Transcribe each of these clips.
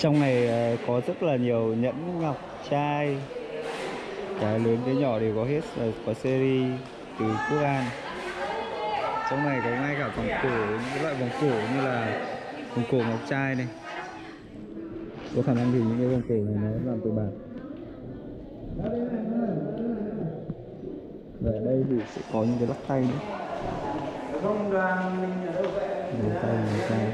Trong này có rất là nhiều nhẫn ngọc trai, cái lớn cái nhỏ đều có hết, có series từ Quốc An. Trong này có ngay cả vòng cổ, những loại vòng cổ như là vòng cổ ngọc trai này. Có khả năng thì những cái vòng cổ này nó làm từ bạc. Và ở đây thì sẽ có những cái lắc tay nữa. Lắc tay ngọc trai.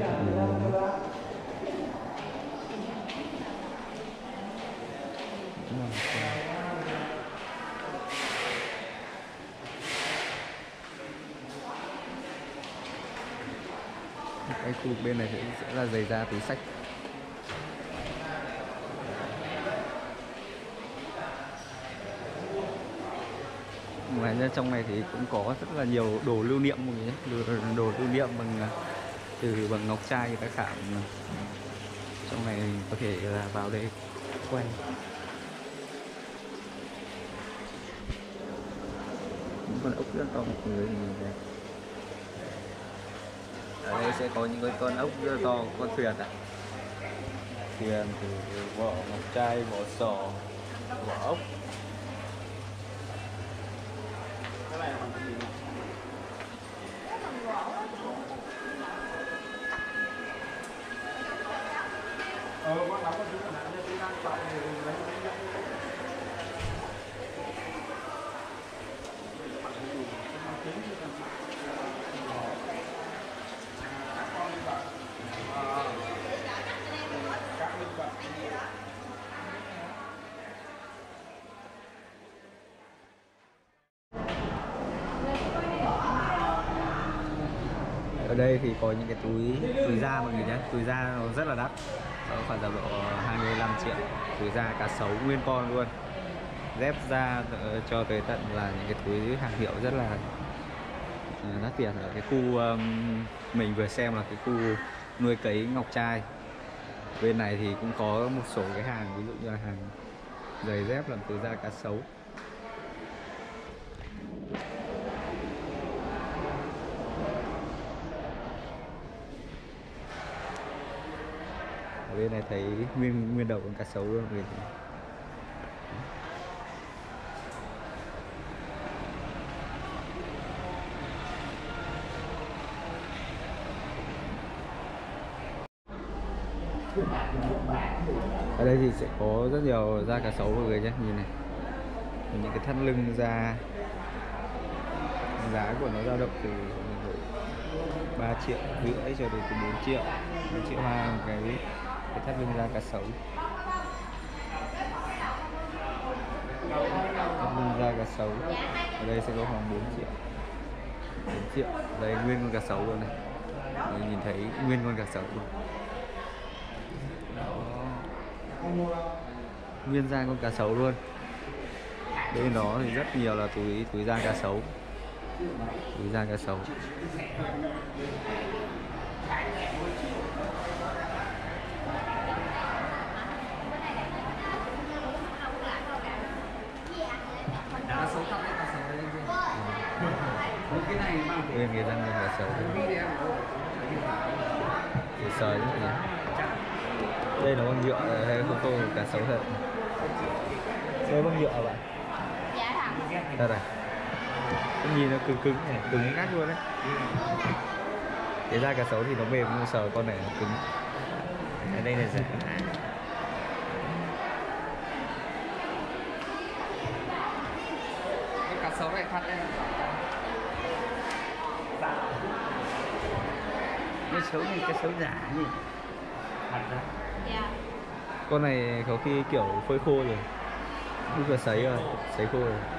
Cái khu vực bên này sẽ là giày da, túi xách. Ngoài ra trong này thì cũng có rất là nhiều đồ lưu niệm mọi người nhé, đồ lưu niệm bằng ngọc trai người ta khảm. Trong này có thể là vào đây quay. Những con ốc rất to mọi người nhìn này. Ở đây sẽ có những cái con ốc rất là to, con thuyền ạ. Thuyền từ vỏ ngọc trai, vỏ sò, vỏ ốc. Con đóng con chú của nạn nhân đi đang chọn thì lấy Ở đây thì có những cái túi da mọi người nhé, túi da nó rất là đắt, nó khoảng tầm độ 25 triệu. Túi da cá sấu nguyên con luôn, dép da cho tới tận là những cái túi hàng hiệu rất là đắt tiền. Ở cái khu mình vừa xem là cái khu nuôi cấy ngọc trai, bên này thì cũng có một số cái hàng, ví dụ như là hàng giày dép làm từ da cá sấu. Ở bên này thấy nguyên đầu con cá sấu luôn người. Ở đây thì sẽ có rất nhiều da cá sấu mọi người nhé, nhìn này, những cái thắt lưng da, giá của nó dao động từ 3 triệu rưỡi cho đến từ 4 triệu, 4 triệu 2 một cái thắt lưng da cá sấu. Thắt lưng da cá sấu ở đây sẽ có khoảng 4 triệu, 4 triệu. Đây nguyên con cá sấu luôn này, mình nhìn thấy nguyên con cá sấu luôn. Nguyên da con cá sấu luôn. Bên đó thì rất nhiều là túi da cá sấu, túi da cá sấu. Nguyên cái răng con cá sấu. Để sờ như thế. Đây là con nhựa hay không tô cá sấu thật? Đây con nhựa hả bạn? Dạ thật. Thật à? Cái nhìn nó cứng này, cứng ngắt luôn đấy. Cái da cá sấu thì nó mềm nhưng sờ con này nó cứng. Ở đây là giả. cái cá sấu này thật đấy. Cái xấu này cái xấu giả nhỉ? Thật đó. Dạ. Con này có khi kiểu phơi khô rồi, bây giờ sấy rồi, sấy khô rồi.